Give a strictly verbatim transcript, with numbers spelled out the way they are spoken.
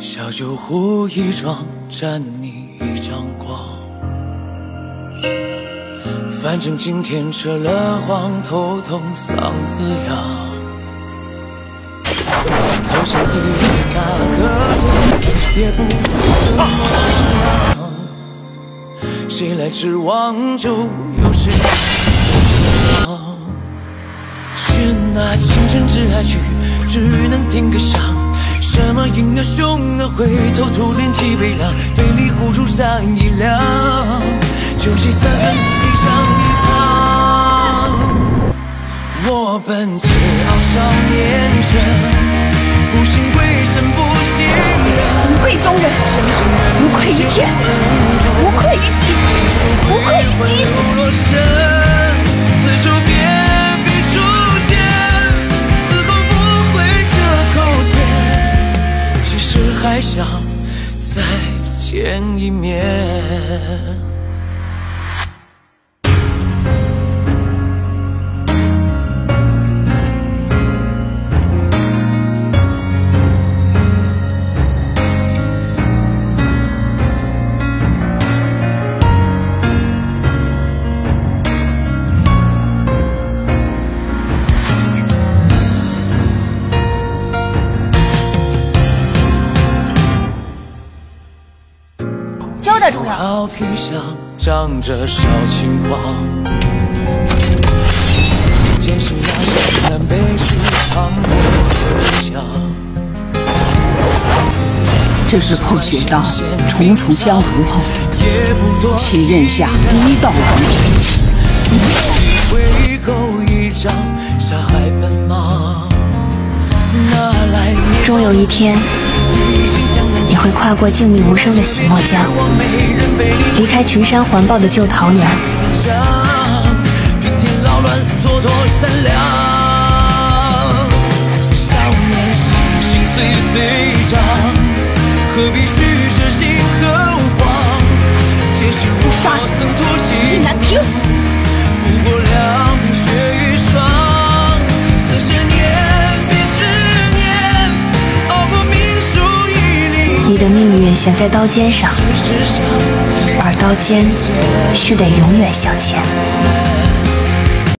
小酒壶一装，沾你一张光。反正今天扯了谎，头痛嗓子痒。好像你那个痛也不怎么样。谁来指望，就有谁来望。选那倾城之爱曲，只能听个响。什么婴儿熊儿回头突然起悲凉，费力呼出山一辆，酒气三分地上一趟。我本桀骜少年身，不信鬼神不信人， 无愧中人，无愧于天，无愧于地，无愧于己。 此处别必书剑，死后不会这口甜，其实还想再见一面。 交代重要。 老皮上长着小青黄，剑心压着南北是苍波江。 这是破血道重出江湖后，其刃下第一道痕。 回扣一张杀害奔忙， 终有一天，你会跨过静谧无声的洗墨江，离开群山环抱的旧桃源。 平添扰乱，蹉跎善良。少年心心岁岁长，何必虚着心何慌？皆是我曾托心， 意难平。 不过两鬓血与霜，三十年便是年，熬过命数一粒。 你的命运悬在刀尖上，而刀尖须得永远向前。